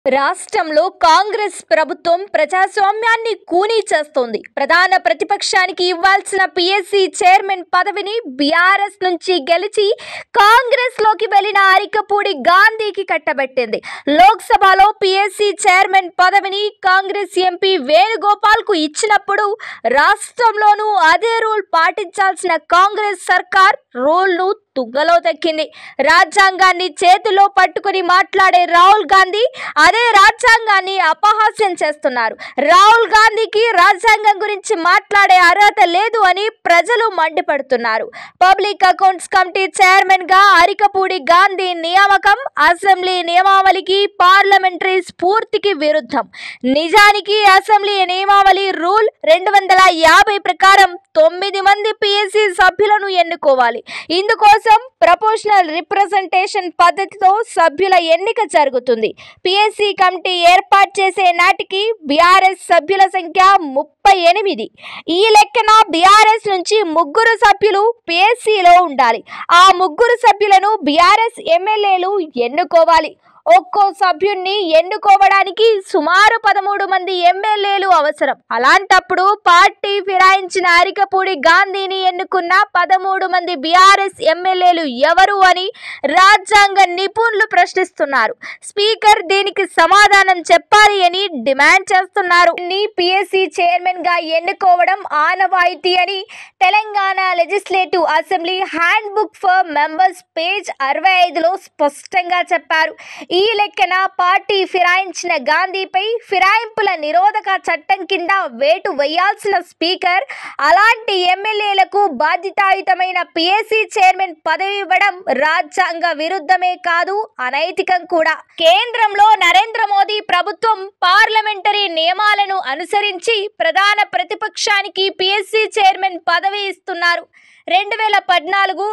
రాష్ట్రంలో కాంగ్రెస్ ప్రభుత్వం ప్రజాస్వామ్యాన్ని కూనీ చేస్తోంది. ప్రధాన ప్రతిపక్షానికి ఇవ్వాల్సిన పీఎస్సీ చైర్మన్ పదవిని బీఆర్ఎస్ నుంచి గెలిచి కాంగ్రెస్ లోకి వెళ్లిన అరికపూడి గాంధీకి కట్టబెట్టింది. లోక్సభలో పీఎస్సీ చైర్మన్ పదవిని కాంగ్రెస్ ఎంపీ వేణుగోపాల్ కు ఇచ్చినప్పుడు రాష్ట్రంలోనూ అదే రూల్ పాటించాల్సిన కాంగ్రెస్ సర్కార్ రూల్ను తుంగలో దక్కింది. రాజ్యాంగాన్ని చేతిలో పట్టుకుని మాట్లాడే రాహుల్ గాంధీ అదే రాజ్యాంగాన్ని అపహాస్యం చేస్తున్నారు. రాహుల్ గాంధీకి రాజ్యాంగం గురించి మాట్లాడే అర్హత లేదు అని ప్రజలు మండిపడుతున్నారు. పబ్లిక్ అకౌంట్స్ కమిటీ చైర్మన్ గా అరికపూడి గాంధీ నియామకం అసెంబ్లీ నియమావళికి, పార్లమెంటరీ స్ఫూర్తికి విరుద్ధం. నిజానికి అసెంబ్లీ నియమావళి రూల్ 250 ప్రకారం 9 మంది పీఎస్సీ సభ్యులను ఎన్నుకోవాలి. ఇందుకోసం ప్రపోర్షనల్ రిప్రజెంటేషన్ పద్ధతితో సభ్యుల ఎన్నిక జరుగుతుంది. పీఎస్సీ కమిటీ ఏర్పాటు చేసే నాటికి బీఆర్ఎస్ సభ్యుల సంఖ్య 38. ఈ లెక్కన బీఆర్ఎస్ నుంచి 3 సభ్యులు పీఎస్సీలో ఉండాలి. ఆ 3 సభ్యులను బీఆర్ఎస్ ఎమ్మెల్యేలు ఎన్నుకోవాలి. ఒక్కో సభ్యుణ్ణి ఎన్నుకోవడానికి సుమారు 13 మంది ఎమ్మెల్యేలు అవసరం. అలాంటప్పుడు పార్టీ ఫిరాయించిన అరికపూడి గాంధీని ఎన్నుకున్న 13 మంది బీఆర్ఎస్ ఎమ్మెల్యేలు ఎవరు అని రాజ్యాంగ నిపుణులు ప్రశ్నిస్తున్నారు. స్పీకర్ దీనికి సమాధానం చెప్పాలి అని డిమాండ్ చేస్తున్నారు. పీఎస్సీ చైర్మన్ గా ఎన్నుకోవడం ఆనవాయితీ అని Telangana legislative assembly handbook for members page 65లో స్పష్టంగా చెప్పారు. ఈ లెక్కన పార్టీ ఫిరాయించిన గాంధీపై ఫిరాయింపుల నిరోధక చట్టం కింద వేటు వేయాల్సిన స్పీకర్ అలాంటి ఎమ్మెల్యేలకు బాధ్యతాయుతమైన పీఎస్సీ చైర్మన్ పదవి ఇవ్వడం రాజ్యాంగ విరుద్ధమే కాదు, అనైతికం కూడా. కేంద్రంలో నరేంద్ర మోదీ ప్రభుత్వం పార్లమెంటరీ నియమాలను అనుసరించి ప్రధాన ప్రతిపక్షానికి పీఎస్సీ చైర్మన్ పదవి ఇస్తున్నారు. 2014,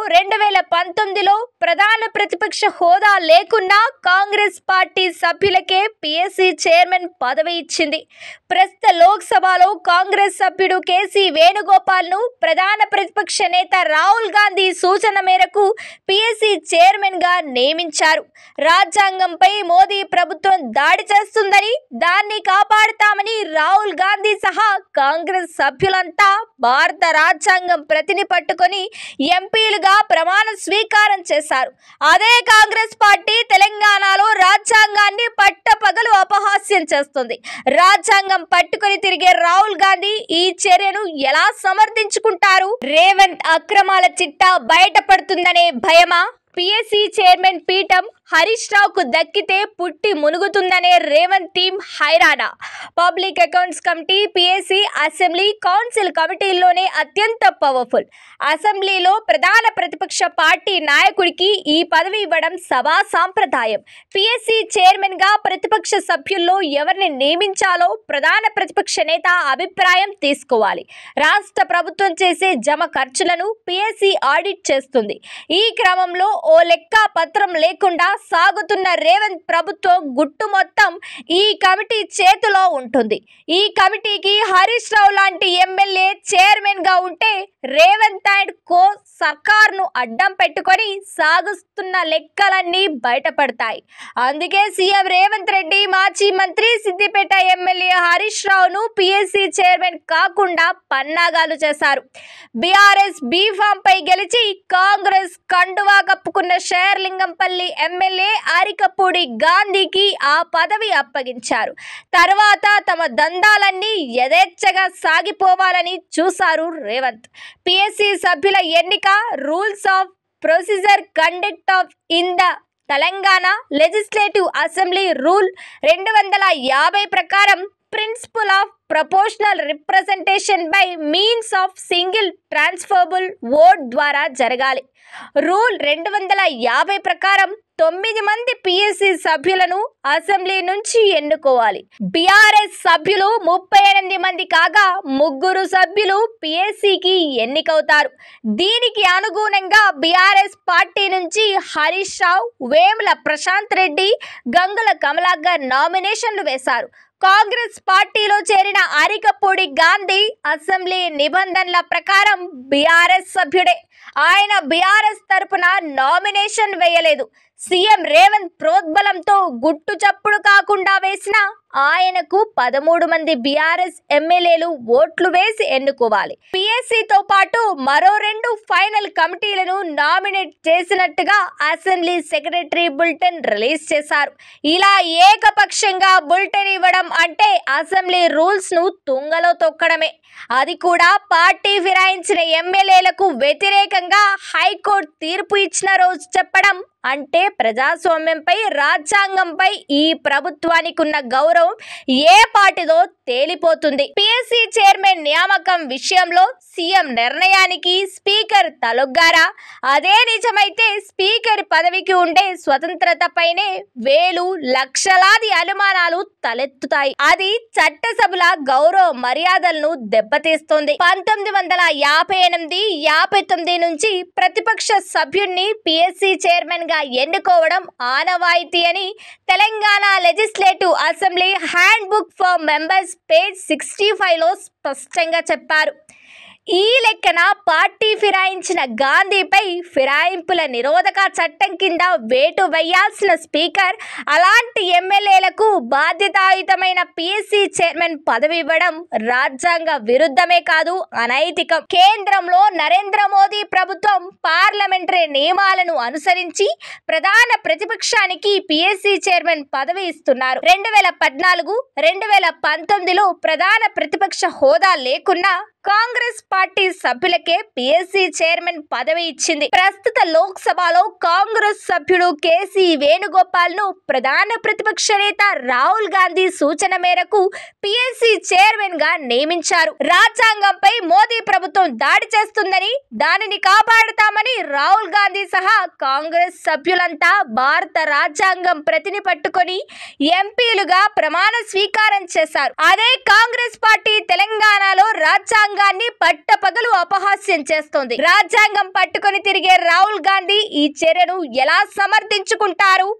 2019లో ప్రధాన ప్రతిపక్ష హోదా లేకున్నా కాంగ్రెస్ పార్టీ సభ్యులకే పీఎస్సీ చైర్మన్ పదవి ఇచ్చింది. ప్రస్తుత లోక్సభలో కాంగ్రెస్ సభ్యుడు కేసీ వేణుగోపాల్ను ప్రధాన ప్రతిపక్ష నేత రాహుల్ గాంధీ సూచన మేరకు పీఎస్సీ చైర్మన్ గా నియమించారు. రాజ్యాంగంపై మోదీ ప్రభుత్వం దాడి చేస్తుందని, దాన్ని కాపాడుతామని రాహుల్ గాంధీ సహా కాంగ్రెస్ సభ్యులంతా భారత రాజ్యాంగం ప్రతిని పట్టుకొని ఎంపీలుగా ప్రమాణ స్వీకారం చేశారు. అదే కాంగ్రెస్ పార్టీ తెలంగాణలో రాజ్యాంగాన్ని పట్టపగలు అపహాస్యం చేస్తుంది. రాజ్యాంగం పట్టుకొని తిరిగే రాహుల్ గాంధీ ఈ చర్యను ఎలా సమర్థించుకుంటారు? రేవంత్ అక్రమాల చిట్టా బయటపడుతుందనే భయమా? పీఎస్సీ చైర్మన్ పీఠం హరీష్ రావుకు దక్కితే పుట్టి మునుగుతుందనే రేవంత్ టీం హైరానా? Public accounts committee, PSC, assembly, council కమిటీల్లోనే అత్యంత పవర్ఫుల్. అసెంబ్లీలో ప్రధాన ప్రతిపక్ష పార్టీ నాయకుడికి ఈ పదవి ఇవ్వడం సభా సాంప్రదాయం. పీఎస్సీ చైర్మన్ గా ప్రతిపక్ష సభ్యుల్లో ఎవరిని నియమించాలో ప్రధాన ప్రతిపక్ష నేత అభిప్రాయం తీసుకోవాలి. రాష్ట్ర ప్రభుత్వం చేసే జమ ఖర్చులను పీఎస్సీ ఆడిట్ చేస్తుంది. ఈ క్రమంలో ఓ లెక్క పత్రం లేకుండా సాగుతున్న రేవంత్ ప్రభుత్వం గుట్టు మొత్తం ఈ కమిటీ చేతిలో ఉంటుంది. ఈ కమిటీకి హరీష్ రావు లాంటి ఎమ్మెల్యే చైర్మన్ గా ఉంటే రేవంత్ అండ్ కో సర్కార్ను అడ్డం పెట్టుకొని సాగుతున్న లెక్కలన్నీ బయటపడతాయి. అందుకే సీఎం రేవంత్ రెడ్డి మాజీ మంత్రి సిద్దిపేట ఎమ్మెల్యే హరీష్ రావును పీఎస్సీ చైర్మన్ కాకుండా పన్నాగాలు చేశారు. బీఆర్ఎస్ బీఫామ్ పై గెలిచి కాంగ్రెస్ కండువా కప్పుకున్న షేర్లింగంపల్లి ఎమ్మెల్యే అరికపూడి గాంధీకి ఆ పదవి అప్పగించారు. తర్వాత తమ దందాలన్నీ యథేచ్ఛగా సాగిపోవాలని చూశారు రేవంత్. పీఎస్సీ సభ్యుల ఎన్నిక rules of procedure conduct of in the Telangana legislative assembly rule 250 ప్రకారం principle of proportional representation by means of single transferable vote ద్వారా జరగాలి. రూల్ 250 ప్రకారం 9 మంది పీఎస్సీ సభ్యులను అసెంబ్లీ నుంచి ఎన్నుకోవాలి. బీఆర్ఎస్ సభ్యులు 38 మంది కాగా 3 సభ్యులు పీఎస్సీకి ఎన్నికవుతారు. దీనికి అనుగుణంగా బీఆర్ఎస్ పార్టీ నుంచి హరీష్ రావు, వేముల ప్రశాంత్ రెడ్డి, గంగుల కమలాకర్ నామినేషన్లు వేశారు. కాంగ్రెస్ పార్టీలో చేరిన అరికపూడి గాంధీ అసెంబ్లీ నిబంధనల ప్రకారం బీఆర్ఎస్ సభ్యుడే. ఆయన బీఆర్ఎస్ తరపున నామినేషన్ వేయలేదు. సీఎం రేవంత్ ప్రోద్బలంతో గుట్టు చప్పుడు కాకుండా వేసిన ఆయనకు 13 మంది బీఆర్ఎస్ ఎమ్మెల్యేలు ఓట్లు వేసి ఎన్నుకోవాలి. పీఎస్సీతో పాటు మరో 2 ఫైనల్ కమిటీలను నామినేట్ చేసినట్టుగా అసెంబ్లీ సెక్రటరీ బులెటిన్ రిలీజ్ చేశారు. ఇలా ఏకపక్షంగా బులెటిన్ ఇవ్వడం అంటే అసెంబ్లీ రూల్స్ ను తుంగలో తొక్కడమే. అది కూడా పార్టీ ఫిరాయించిన ఎమ్మెల్యేలకు వ్యతిరేకంగా హైకోర్టు తీర్పు ఇచ్చిన రోజు చెప్పడం అంటే ప్రజాస్వామ్యంపై, రాజ్యాంగంపై ఈ ప్రభుత్వానికి ఉన్న గౌరవం ఏ పాటిదో తేలిపోతుంది. పీఎస్సీ చైర్మన్ నియామకం విషయంలో సీఎం నిర్ణయానికి స్పీకర్ తలొగ్గారా? అదే నిజమైతే స్పీకర్ పదవికి ఉండే స్వతంత్రతపైనే వేలు లక్షలాది అనుమానాలు తలెత్తుతాయి. అది చట్టసభల గౌరవ మర్యాదలను దెబ్బతీస్తుంది. 1958-59 నుంచి ప్రతిపక్ష సభ్యుణ్ణి పీఎస్సీ చైర్మన్ గా ఎన్నుకోవడం ఆనవాయితీ అని Telangana legislative assembly handbook for members page 65లో స్పష్టంగా చెప్పారు. ఈ లెక్కన పార్టీ ఫిరాయించిన గాంధీపై ఫిరాయింపుల నిరోధక చట్టం కింద వేటు వేయాల్సిన స్పీకర్ అలాంటి ఎమ్మెల్యేలకు బాధ్యతాయుతమైన పీఎస్సీ చైర్మన్ పదవి ఇవ్వడం రాజ్యాంగ విరుద్ధమే కాదు, అనైతికం. కేంద్రంలో నరేంద్ర మోదీ ప్రభుత్వం పార్లమెంటరీ నియమాలను అనుసరించి ప్రధాన ప్రతిపక్షానికి పీఎస్సీ చైర్మన్ పదవి ఇస్తున్నారు. 2014-2019లో ప్రధాన ప్రతిపక్ష హోదా లేకున్నా కాంగ్రెస్ పార్టీ సభ్యులకే పీఎస్సీ చైర్మన్ పదవి ఇచ్చింది. ప్రస్తుత లోక్సభలో కాంగ్రెస్ సభ్యుడు కేసీ వేణుగోపాల్ ను ప్రధాన ప్రతిపక్ష నేత రాహుల్ గాంధీ సూచన మేరకు పీఎస్సీ చైర్మన్ గా నియమించారు. రాజ్యాంగంపై మోదీ ప్రభుత్వం దాడి చేస్తుందని, దానిని కాపాడుతామని రాహుల్ గాంధీ సహా కాంగ్రెస్ సభ్యులంతా భారత రాజ్యాంగం ప్రతిని పట్టుకొని ఎంపీలుగా ప్రమాణ స్వీకారం చేశారు. అదే కాంగ్రెస్ పార్టీ తెలంగాణలో రాజ్యాంగాన్ని పట్టపగలు అపహాస్యం చేస్తోంది. రాజ్యాంగం పట్టుకొని తిరిగే రాహుల్ గాంధీ ఈ చర్యను ఎలా సమర్థించుకుంటారు?